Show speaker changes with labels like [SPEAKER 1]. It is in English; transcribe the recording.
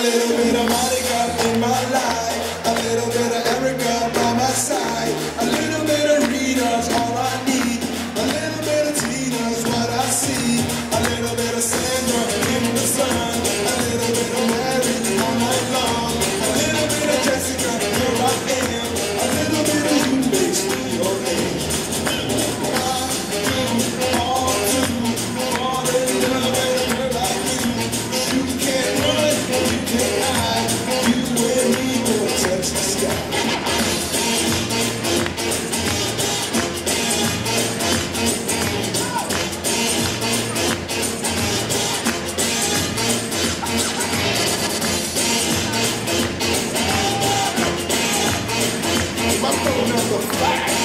[SPEAKER 1] little bit of Monica in my life, a little bit of Erica by my side, a little bit of Rita's all I need, a little bit of Tina's what I see, a little bit of Sandra in the sun, a little bit of Mary all night long, a little bit of Jessica, here I am, a little bit of you makes me your name. I'm throwing up the flag.